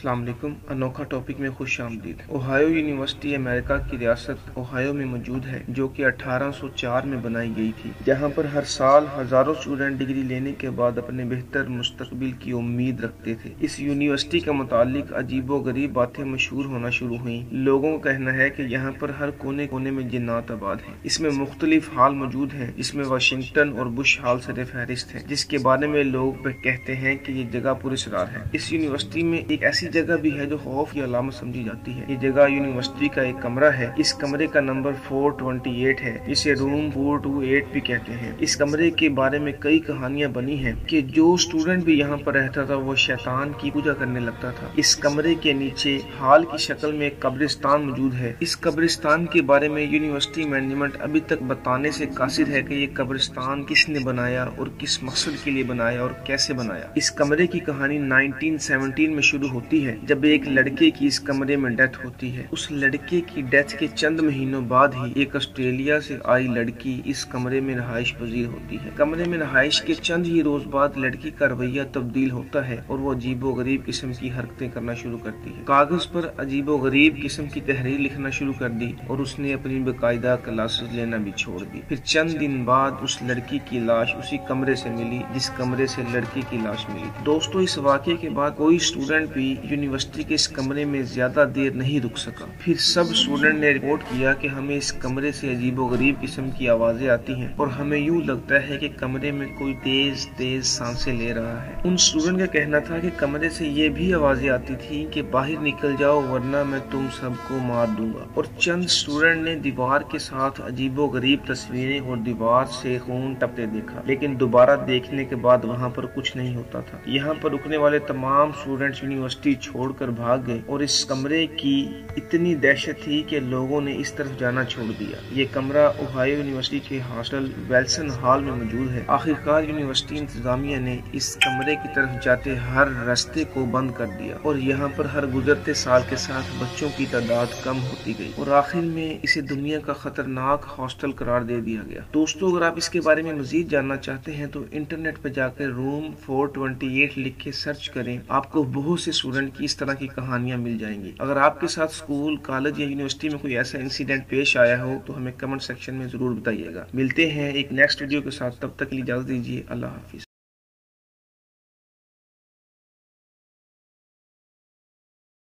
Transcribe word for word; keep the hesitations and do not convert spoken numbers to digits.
अस्सलाम वालेकुम। अनोखा टॉपिक में खुश आमदीद। ओहायो यूनिवर्सिटी अमेरिका की रियासत ओहायो में मौजूद है, जो कि अठारह सौ चार में बनाई गई थी, जहां पर हर साल हजारों स्टूडेंट डिग्री लेने के बाद अपने बेहतर मुस्तकबिल की उम्मीद रखते थे। इस यूनिवर्सिटी के मुतालिक अजीबो गरीब बातें मशहूर होना शुरू हुई। लोगों का कहना है कि यहाँ पर हर कोने कोने में जिन्नात आबाद हैं। इसमें मुख्तलिफ हाल मौजूद हैं, जिसमें वाशिंगटन और बुश हाल सर फहरिस्त है, जिसके बारे में लोग कहते हैं कि ये जगह पुरस्कार है। इस यूनिवर्सिटी में एक ऐसी जगह भी है जो खौफ की अलामत समझी जाती है। ये जगह यूनिवर्सिटी का एक कमरा है। इस कमरे का नंबर चार सौ अट्ठाईस है, जिसे रूम चार सौ अट्ठाईस भी कहते हैं। इस कमरे के बारे में कई कहानियां बनी हैं कि जो स्टूडेंट भी यहाँ पर रहता था वो शैतान की पूजा करने लगता था। इस कमरे के नीचे हाल की शक्ल में एक कब्रिस्तान मौजूद है। इस कब्रिस्तान के बारे में यूनिवर्सिटी मैनेजमेंट अभी तक बताने से कासिर है कि ये कब्रिस्तान किसने बनाया और किस मकसद के लिए बनाया और कैसे बनाया। इस कमरे की कहानी उन्नीस सौ सत्रह में शुरू होती है, जब एक लड़के की इस कमरे में डेथ होती है। उस लड़के की डेथ के चंद महीनों बाद ही एक ऑस्ट्रेलिया से आई लड़की इस कमरे में रहाइश पजीर होती है। कमरे में रहाइश के चंद ही रोज बाद लड़की का रवैया तब्दील होता है और वो अजीबो गरीब किस्म की हरकतें करना शुरू करती है। कागज पर अजीबो गरीब किस्म की तहरीर लिखना शुरू कर दी और उसने अपनी बाकायदा क्लासेस लेना भी छोड़ दी। फिर चंद दिन बाद उस लड़की की लाश उसी कमरे से मिली जिस कमरे से लड़की की लाश मिली। दोस्तों, इस वाक़े के बाद कोई स्टूडेंट भी यूनिवर्सिटी के इस कमरे में ज्यादा देर नहीं रुक सका। फिर सब स्टूडेंट ने रिपोर्ट किया कि हमें इस कमरे से अजीबो गरीब किस्म की आवाजें आती हैं और हमें यूं लगता है कि कमरे में कोई तेज तेज सांसें ले रहा है। उन स्टूडेंट का कहना था कि कमरे से ये भी आवाजें आती थी कि बाहर निकल जाओ वरना मैं तुम सबको मार दूंगा। और चंद स्टूडेंट ने दीवार के साथ अजीबो गरीब तस्वीरें और दीवार से खून टपते देखा, लेकिन दोबारा देखने के बाद वहाँ पर कुछ नहीं होता था। यहाँ पर रुकने वाले तमाम स्टूडेंट्स यूनिवर्सिटी छोड़कर भाग गए और इस कमरे की इतनी दहशत थी कि लोगों ने इस तरफ जाना छोड़ दिया। ये कमरा ओहायो यूनिवर्सिटी के हॉस्टल वेल्सन हॉल में मौजूद है। आखिरकार यूनिवर्सिटी इंतजामिया ने इस कमरे की तरफ जाते हर रास्ते को बंद कर दिया और यहाँ पर हर गुजरते साल के साथ बच्चों की तादाद कम होती गई और आखिर में इसे दुनिया का खतरनाक हॉस्टल करार दे दिया गया। दोस्तों, अगर आप इसके बारे में मजीद जानना चाहते हैं तो इंटरनेट पर जाकर रूम चार सौ अट्ठाईस लिख के सर्च करें, आपको बहुत से स्टूडेंट की इस तरह की कहानियां मिल जाएंगी। अगर आपके साथ स्कूल, कॉलेज या यूनिवर्सिटी में कोई ऐसा इंसिडेंट पेश आया हो तो हमें कमेंट सेक्शन में जरूर बताइएगा। मिलते हैं एक नेक्स्ट वीडियो के साथ, तब तक के लिए इजाजत दीजिए। अल्लाह हाफिज।